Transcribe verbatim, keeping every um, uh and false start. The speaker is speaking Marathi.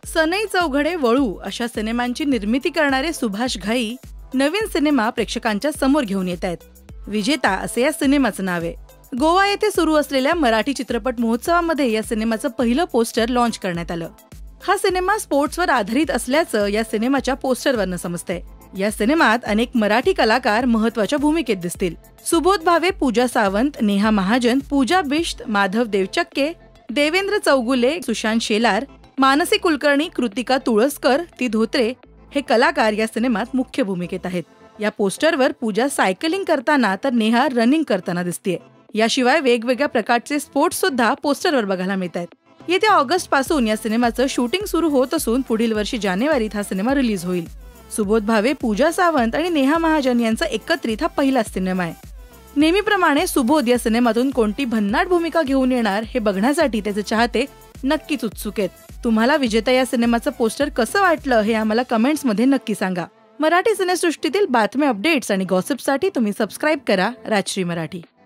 सनई चौघडे वळू अशा सिनेमांची निर्मिती करणारे सुभाष घाई नवीन सिनेमा प्रेक्षकांच्या समोर घेऊन येत आहेत. विजेता असे या सिनेमाचं नाव आहे. गोवा येथे सुरू असलेल्या मराठी चित्रपट महोत्सवामध्ये या सिनेमाचं पहिलं पोस्टर लॉन्च करण्यात आलं. हा सिनेमा स्पोर्ट्सवर आधारित असल्याचं या सिनेमाच्या पोस्टरवरनं समजतंय. या सिनेमात अनेक मराठी कलाकार महत्त्वाच्या भूमिकेत दिसतील. सुबोध भावे, पूजा सावंत, नेहा महाजन, पूजा बिश्त, माधव देवचक्के, देवेंद्र चौगुले, सुशांत शेलार, मानसी कुलकर्णी, कृतिका तुळसकर, ती धोत्रे हे कलाकार या सिनेमात मुख्य भूमिकेत आहेत. या पोस्टरवर पूजा सायकलिंग करताना तर नेहा रनिंग करताना दिसतेय. याशिवाय वेगवेगळ्या प्रकारचे स्पोर्ट्स सुद्धा पोस्टरवर बघायला मिळत आहेत. येत्या ऑगस्ट पासून या सिनेमाचं शूटिंग सुरू होत असून पुढील वर्षी जानेवारीत हा सिनेमा रिलीज होईल. सुबोध भावे, पूजा सावंत आणि नेहा महाजन यांचा एकत्रित हा पहिलाच सिनेमा आहे. नेहमीप्रमाणे सुबोध या सिनेमातून कोणती भन्नाट भूमिका घेऊन येणार हे बघण्यासाठी त्याचे चाहते नक्कीच उत्सुक आहेत. तुम्हाला विजेता या सिनेमाचं पोस्टर कसं वाटलं हे आम्हाला कमेंट्समध्ये नक्की सांगा. मराठी सिनेसृष्टीतील बातम्या, अपडेट्स आणि गॉसिपसाठी तुम्ही सबस्क्राईब करा राजश्री मराठी.